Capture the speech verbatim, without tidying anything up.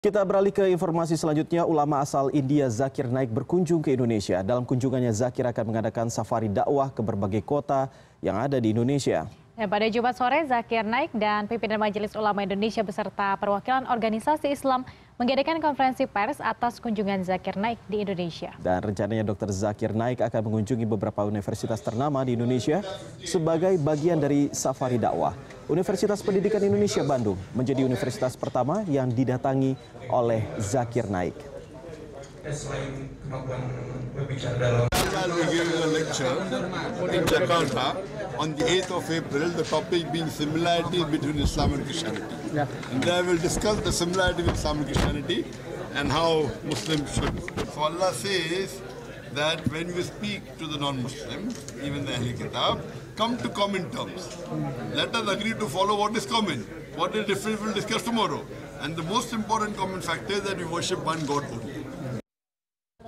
Kita beralih ke informasi selanjutnya. Ulama asal India Zakir Naik berkunjung ke Indonesia. Dalam kunjungannya, Zakir akan mengadakan safari dakwah ke berbagai kota yang ada di Indonesia. Dan pada Jumat sore, Zakir Naik dan pimpinan Majelis Ulama Indonesia beserta perwakilan organisasi Islam mengadakan konferensi pers atas kunjungan Zakir Naik di Indonesia. Dan rencananya Dokter Zakir Naik akan mengunjungi beberapa universitas ternama di Indonesia sebagai bagian dari safari dakwah. Universitas Pendidikan Indonesia Bandung menjadi universitas pertama yang didatangi oleh Zakir Naik. I will give you a lecture in Jakarta on the eighth of April, the topic being similarities between Islam and Christianity. Yeah. And then I will discuss the similarity with Islam and Christianity and how Muslims should. So Allah says that when you speak to the non-Muslims, even the Ahl Kitab, come to common terms. Let us agree to follow what is common. What is different we'll discuss tomorrow. And the most important common factor is that we worship one God only.